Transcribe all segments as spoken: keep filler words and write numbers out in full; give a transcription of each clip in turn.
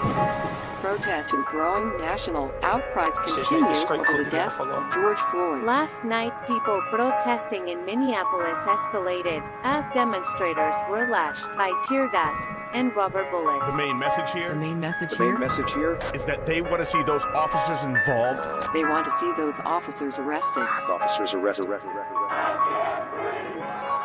Protest and growing national outcries continue over the death of George Floyd. Last night, people protesting in Minneapolis escalated as demonstrators were lashed by tear gas and rubber bullets. The main message here, The main message The here main message here is that they want to see those officers involved. They want to see those officers arrested. Officers arrested, arrested, arrested, arrested.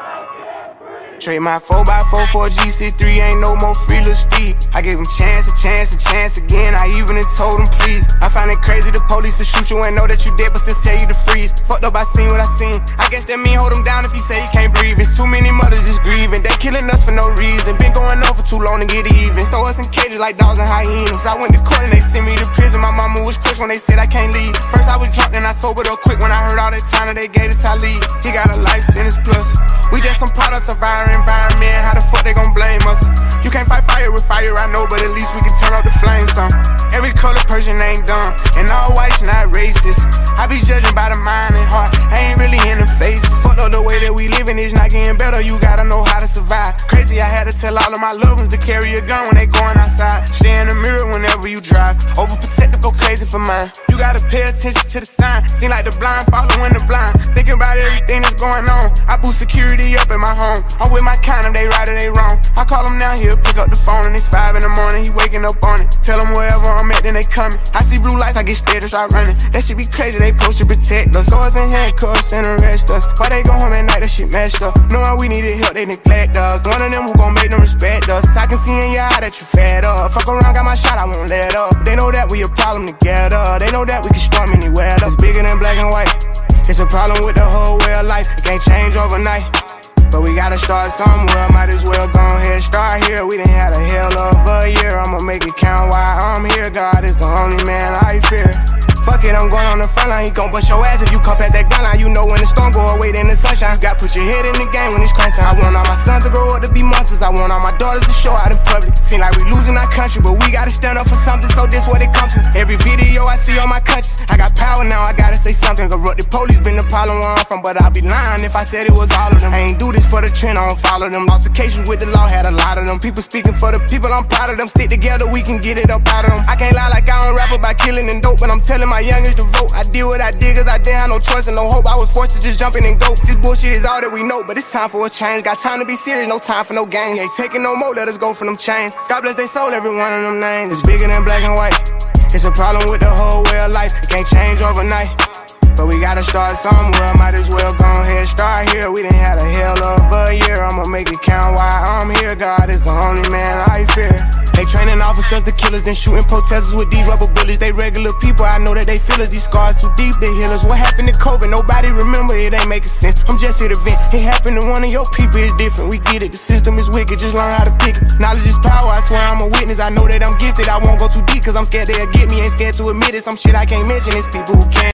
Trade my four by four for a G C three, ain't no more free little Steve. I gave him chance, a chance, a chance again. I even told him please. I find it crazy the police will shoot you and know that you dead, but still tell you to freeze. Fucked up, I seen what I seen. I guess that mean hold him down if he say he can't breathe. It's too many mothers just grieving. They killing us for no reason. Been going on for too long to get even. Throw us in cages like dogs and hyenas. I went to court and they sent me to prison. My mama was quick when they said I can't leave. First I was drunk, then I sobered up quick when I heard all that time that they gave to Talib. He got a life sentence plus. We just some products of our environment. How the fuck they gon' blame us? You can't fight fire with fire, I know, but at least we can turn up the flames some. Every color person ain't dumb, and all whites not racist. I be judging by the mind and heart, I ain't really in the face. Fuck up the way that we living is not getting better, you gotta know how to survive. Crazy, I had to tell all of my loved ones to carry a gun when they going outside. Stay in the mirror whenever you drive, overprotective, go crazy for mine. You gotta pay attention to the sign, seem like the blind following the blind. Thinking about everything that's going on, I boost security up in my home. I'm with my kind of, they right or they wrong. I call him now, he'll pick up the phone and it's five in the morning, he waking up on it. Tell him wherever I'm at, then they coming. I see blue lights, I get scared and start running. That shit be crazy, they supposed to protect us. Swords and handcuffs and arrest us. Why they go home at night, that shit messed up. Knowing we needed help, they neglect us. One of them who gon' make them respect us. I can see in your eye that you fed up. Fuck around, got my shot, I won't let up. They know that we a problem together. They know that we can storm anywhere. It's bigger than black and white. It's a problem with the whole way of life. It can't change overnight, but we gotta start somewhere. Might as well go ahead, start here. We done had a hell of a year. I'ma make it count while I'm here. God is the only man I fear. Fuck it, I'm going on the front line. He gon' bust your ass if you come past that gun line. You know when the storm go away, then the sunshine. You got put your head in the game when it's crunch time. I want all my sons to grow up to be monsters. I want all my daughters to show out in public. Seem like we losing our country, but we gotta stand up for something, so this what it comes to. Every video I see on my conscience, I got power now, I gotta say something. Corrupt the police been the problem where I'm from, but I'd be lying if I said it was all of them. I ain't do this for the trend, I don't follow them. Altercations with the law, had a lot of them. People speaking for the people, I'm proud of them. Stick together, we can get it up out of them. I can't lie like I don't rap about killing and dope, but I'm telling my youngest to vote. I did what I did cause I didn't have no choice and no hope. I was forced to just jump in and go. This bullshit is all that we know, but it's time for a change. Got time to be serious, no time for no games. Ain't taking no more, let us go for them chains. God bless they soul, every one of them names. It's bigger than black and white. It's a problem with the whole way of life. It can't change overnight, but we gotta start somewhere. Might as well go ahead, start here. We done had a hell of a year. I'ma make it count while I'm here. God is the only man I fear. They training officers to killers, then shooting protesters with these rubber bullets. They regular people, I know that they feel us. These scars too deep, they heal us. What happened to COVID? Nobody remember, it ain't making sense. I'm just here to vent. It happened to one of your people, it's different. We get it, the system is wicked, just learn how to pick it. Knowledge is power, I swear I'm a witness. I know that I'm gifted, I won't go too deep cause I'm scared they'll get me. Ain't scared to admit it, some shit I can't mention. It's people who can't.